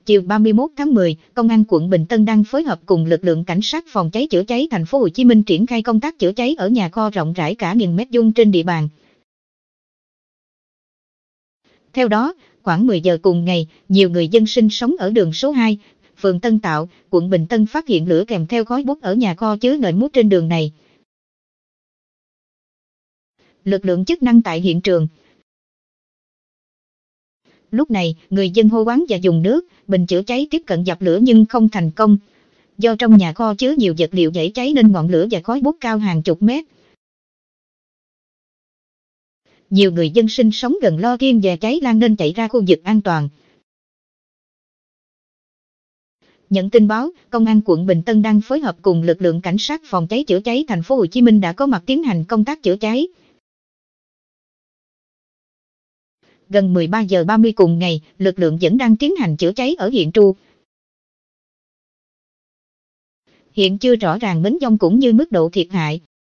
Chiều 31 tháng 10, Công an quận Bình Tân đang phối hợp cùng lực lượng cảnh sát phòng cháy chữa cháy thành phố Hồ Chí Minh triển khai công tác chữa cháy ở nhà kho rộng rãi cả nghìn mét vuông trên địa bàn. Theo đó, khoảng 10 giờ cùng ngày, nhiều người dân sinh sống ở đường số 2, phường Tân Tạo, quận Bình Tân phát hiện lửa kèm theo khói bốc ở nhà kho chứa nệm mút trên đường này. Lực lượng chức năng tại hiện trường. Lúc này, người dân hô hoán và dùng nước, bình chữa cháy tiếp cận dập lửa nhưng không thành công. Do trong nhà kho chứa nhiều vật liệu dễ cháy nên ngọn lửa và khói bốc cao hàng chục mét. Nhiều người dân sinh sống gần lo riêng về cháy lan nên chạy ra khu vực an toàn. Nhận tin báo, Công an quận Bình Tân đang phối hợp cùng lực lượng cảnh sát phòng cháy chữa cháy thành phố Hồ Chí Minh đã có mặt tiến hành công tác chữa cháy. Gần 13 giờ 30 cùng ngày, lực lượng vẫn đang tiến hành chữa cháy ở hiện trường. Hiện chưa rõ ràng bến dông cũng như mức độ thiệt hại.